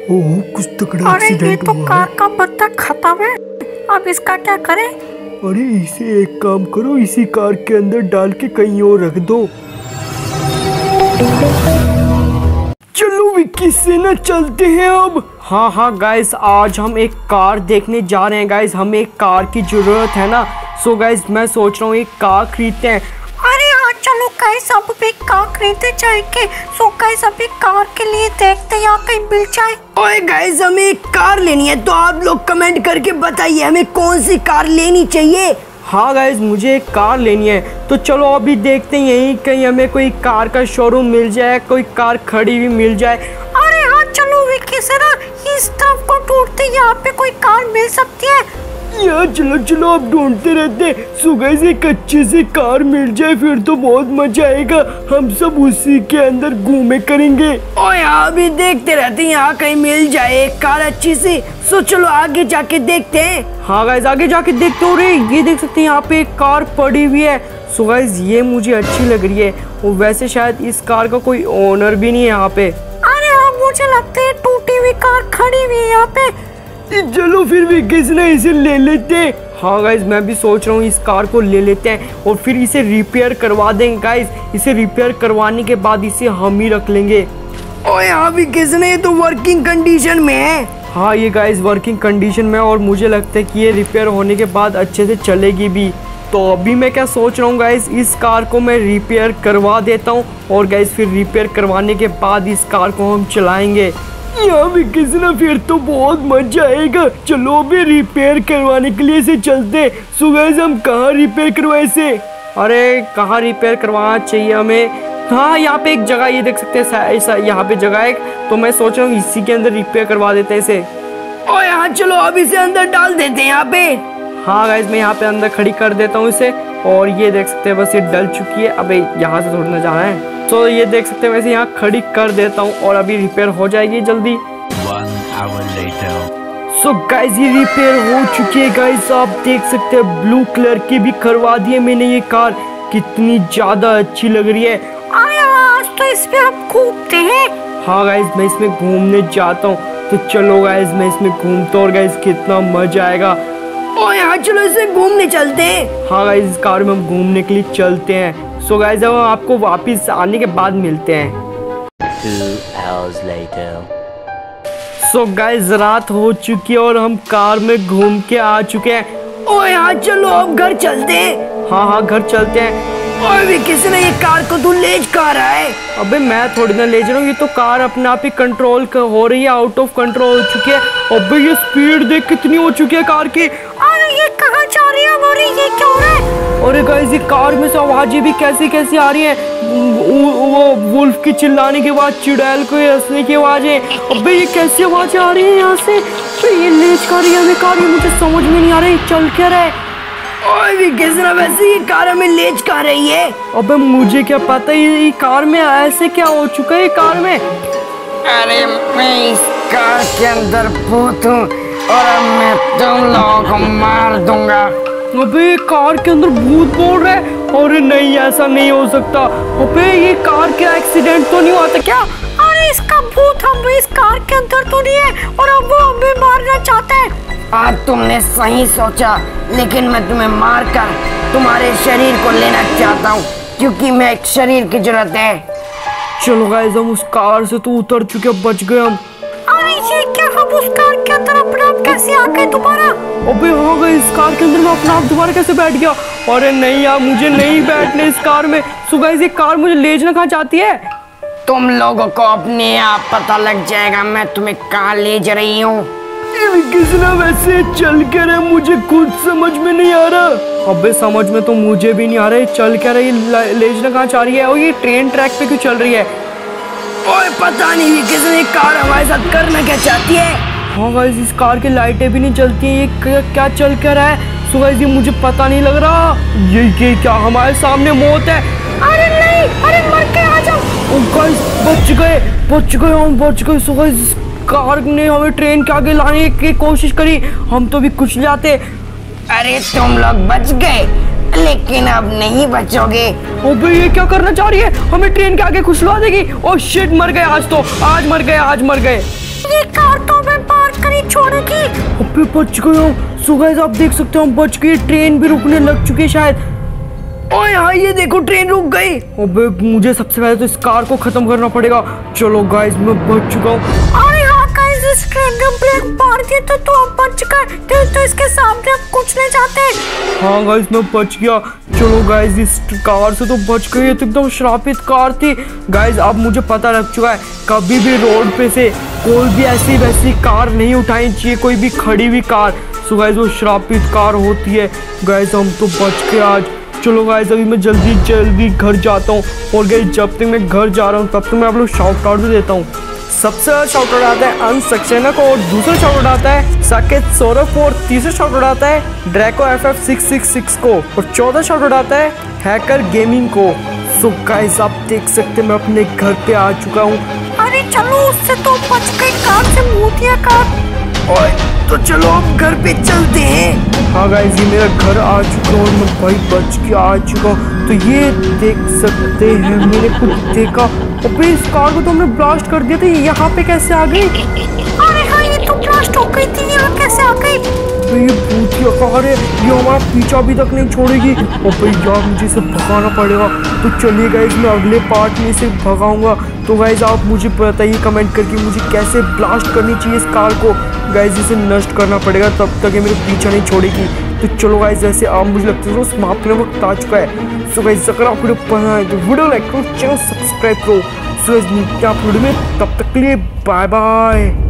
ओह कुछ तगड़ा एक्सीडेंट हुआ। अरे ये तो कार का पत्ता खत्म है, अब इसका क्या करें? अरे इसे एक काम करो, इसी कार के अंदर डाल के कहीं और रख दो। चलो विक्की से ना चलते हैं अब। हाँ गाइस, आज हम एक कार देखने जा रहे हैं। गाइस हमें एक कार की जरूरत है ना, सो गाइस मैं सोच रहा हूँ एक कार खरीदते हैं। अरे हाँ चलो गाइस, अब भी कार खरीदते जाएंगे। सो गाइस अभी कार के लिए देखते हैं यहाँ कहीं मिल जाए। ओए गाइस, हमें एक कार लेनी है, तो आप लोग कमेंट करके बताइए हमें कौन सी कार लेनी चाहिए। हाँ गाइस, मुझे एक कार लेनी है, तो चलो अभी देखते हैं यहीं कहीं हमें कोई कार का शोरूम मिल जाए, कोई कार खड़ी हुई मिल जाए। अरे हाँ चलो विक्की से ना इस तरफ को ढूंढते, यहाँ पे कोई कार मिल सकती है। यार चलो चलो आप ढूंढते रहते। सो गाइस एक अच्छी सी कार मिल जाए फिर तो बहुत मजा आएगा, हम सब उसी के अंदर घूमे करेंगे। और यहाँ भी देखते रहते हैं, यहाँ कहीं मिल जाए एक कार अच्छी सी। सो चलो आगे जाके देखते हैं। हाँ गाइस आगे जाके देखते हो रे, ये देख सकते हैं यहाँ पे एक कार पड़ी हुई है। सो गाइस ये मुझे अच्छी लग रही है, और वैसे शायद इस कार का कोई ओनर भी नहीं है यहाँ पे। अरे हाँ मुझे लगता है टूटी हुई कार खड़ी हुई है यहाँ पे। चलो फिर भी किसने इसे ले लेते। हाँ गाइस मैं भी सोच रहा हूँ इस कार को ले लेते हैं और फिर इसे रिपेयर करवा देंगे। गाइस इसे रिपेयर करवाने के बाद इसे हम ही रख लेंगे। और यहाँ भी किसने, तो वर्किंग कंडीशन में है। हाँ ये गाइस वर्किंग कंडीशन में, और मुझे लगता है कि ये रिपेयर होने के बाद अच्छे से चलेगी भी। तो अभी मैं क्या सोच रहा हूँ गाइस, इस कार को मैं रिपेयर करवा देता हूँ, और गाइस फिर रिपेयर करवाने के बाद इस कार को हम चलाएंगे। यहाँ भी किसना फिर तो बहुत मजा आएगा। चलो अभी रिपेयर करवाने के लिए से चलते। सो गाइस हम कहाँ रिपेयर करवाए से? अरे कहाँ रिपेयर करवाना चाहिए हमें? हाँ यहाँ पे एक जगह, ये देख सकते हैं यहाँ पे जगह है, तो मैं सोच रहा हूँ इसी के अंदर रिपेयर करवा देते हैं इसे। और यहाँ चलो अब इसे अंदर डाल देते हैं यहाँ पे। हाँ गाइस मैं यहाँ पे अंदर खड़ी कर देता हूँ इसे, और ये देख सकते हैं बस ये डल चुकी है। अबे यहाँ से थोड़ी ना जाना है, तो ये देख सकते हैं वैसे यहाँ खड़ी कर देता हूँ और अभी रिपेयर हो जाएगी जल्दी। 1 hour later. सो गाइस ये रिपेयर हो चुकी है। गाइस आप देख सकते हैं ब्लू कलर की भी करवा दी है मैंने। ये कार कितनी ज्यादा अच्छी लग रही है। अरे आज तो इसमें हम घूमते हैं। हाँ गाइस मैं इसमें घूमने जाता हूँ, तो चलो गाइस मैं इसमें घूमता हूँ और गाइस कितना मजा आएगा। और यहाँ चलो इसे घूमने चलते हैं। हाँ गाइस इस कार में हम घूमने के लिए चलते हैं। सो गाइस अब हम आपको वापस आने के बाद मिलते हैं। 2 hours later. सो गाइस रात हो चुकी है और हम कार में घूम के आ चुके हैं। और यहाँ चलो अब घर चलते हैं। हाँ घर चलते हैं। और भी किसने ये कार को तू ले जा रहा है? अबे मैं थोड़ी ना ले जा रहा हूँ, ये तो कार अपने आप ही कंट्रोल हो रही है, आउट ऑफ कंट्रोल हो चुकी है। अबे ये स्पीड देख कितनी हो चुकी है कार की। अरे ये कहाँ जा रही है? अरे ये क्या हो रहा है? अरे गाइस ये कार में से आवाजें भी कैसी आ रही हैं। वो वुल्फ की चिल्लाने की आवाज, चुड़ैल को हंसने की आवाजें। अबे ये कैसी आवाजें आ रही है यहाँ से? तो ये ले जा रही है हमें कार, ये मुझे समझ में नहीं आ रही चल क्या रहा है। और भी किसने वैसे ये कार हमें ले जा रही है? अबे मुझे क्या पता ये कार में ऐसे क्या हो चुका है कार में। अरे मैं इस कार के अंदर भूत हूँ और अब मैं तुम लोगों को मार दूंगा। अबे कार के अंदर भूत बोल रहा है? अरे नहीं ऐसा नहीं हो सकता। अबे ये कार के एक्सीडेंट तो नहीं हुआ था क्या? अरे इसका भूत हम इस कार के अंदर तो नहीं है और अब वो हमें मारना चाहता है। आज तुमने सही सोचा, लेकिन मैं तुम्हें मारकर तुम्हारे शरीर को लेना चाहता हूँ, क्योंकि मैं एक शरीर की जरूरत है। चलो गाइस हम उस कार से तो उतर चुके, बच गए हम। अरे ये क्या, हम उस कार के अंदर अपने आप कैसे आ गए दोबारा? अबे हाँ गाइस इस कार के अंदर मैं अपना आप दोबारा कैसे बैठ गया? अरे नहीं यार मुझे नहीं बैठने इस कार में। सो गाइस ये कार मुझे ले जाना कहाँ चाहती है? तुम लोगों को अपने आप पता लग जाएगा मैं तुम्हें कहाँ ले जा रही हूँ। किसना वैसे चल के रहे, मुझे खुद समझ में नहीं आ रहा। अबे समझ में तो मुझे भी नहीं आ रहा है चल क्या रही, ले जाना कहाँ चाह रही है, और ये ट्रेन ट्रैक पे क्यों चल रही है? ओए पता नहीं किसने कार हमारे साथ करना क्या चाहती है। हाँ गाइस इस कार की लाइटें भी नहीं चलती हैं, ये क्या चल क्या रहा है? सो गाइस ये मुझे पता नहीं लग रहा। ये क्या हमारे सामने मौत है? अरे नहीं, अरे मर के आ जाओ। गाइस बच गए हम बच गए। सो गाइस कार ने हमें ट्रेन के आगे लाने की कोशिश करी, हम तो भी कुछ जाते। अरे तुम लोग बच गए, लेकिन अब नहीं बचोगे। अबे ये क्या करना चाह रही है? हमें ट्रेन के आगे खुशलवा देगी। ओह शिट मर गए आज मर गए। ये कार अबे बच गए हम। सो गाइस आप देख सकते हो हम बच गए, ट्रेन भी रुकने लग चुकी है शायद। ओए हाँ ये देखो ट्रेन रुक गई। अबे मुझे सबसे पहले तो इस कार को खत्म करना पड़ेगा। चलो गाइस मैं बच चुका हूँ। अरे हाँ गाइस, इस ट्रेन का ब्रेक मार दिया तो हम बच गए, तो इसके सामने हम कुछ नहीं जाते। हाँ गाइस मैं बच गया। चलो गाइस इस कार से तो बच गई, ये तो एकदम श्रापित कार थी। गाइस अब मुझे पता लग चुका है कभी भी रोड पे से कोई भी ऐसी वैसी कार नहीं उठानी चाहिए, कोई भी खड़ी हुई कार। सो गाइस वो श्रापित कार होती है। गाइस हम तो बच गए आज। चलो गाइस अभी मैं जल्दी घर जाता हूँ। और गाइस जब तक मैं घर जा रहा हूँ तब तक मैं आप लोग शाउट आउट भी देता हूँ। सबसे पहला शाउट आउट आता है अंश सक्सेना को, और दूसरा शाउट आउट आता है साकेत सौरभ को, और तीसरा शाउट आउट आता है ड्रैको FF666 को, और चौथा शाउट आउट आता है हैकर गेमिंग को। सो गाइस आप देख सकते हैं मैं अपने घर पे आ चुका हूँ। अरे चलो, उससे तो बच गई, कार से मुँह दिया कार। ओए तो चलो अब घर पे चलते हैं। हाँ गाइस ये मेरा घर आ चुका हूँ और मैं भाई बच के आ चुका हूँ। तो ये देख सकते हैं मैंने कुछ देखा। अबे इस कार को तो हमने ब्लास्ट कर दिया था, ये यहाँ पे कैसे आ गई? अरे हाँ ये तो ब्लास्ट हो गई थी, यहाँ कैसे आ गई? तो ये भूतिया कार है, ये हमारा पीछा अभी तक नहीं छोड़ेगी। और भाई यार मुझे इसे भगाना पड़ेगा। तो चलिए गाइस मैं अगले पार्ट में इसे भगाऊंगा। तो गाइस आप मुझे बताइए कमेंट करके मुझे कैसे ब्लास्ट करनी चाहिए इस कार को। गाइस इसे नष्ट करना पड़ेगा, तब तक ये मेरे पीछा नहीं छोड़ेगी। तो चलो गाइस ऐसे आप मुझे लगता है समाप्त करने वक्त आ चुका है। सो गाइस अगर आपको वीडियो पसंद आए तो वीडियो लाइक करो, चैनल सब्सक्राइब करो। सो गाइस मिलते हैं आप वीडियो में, तब तक के लिए बाय बाय।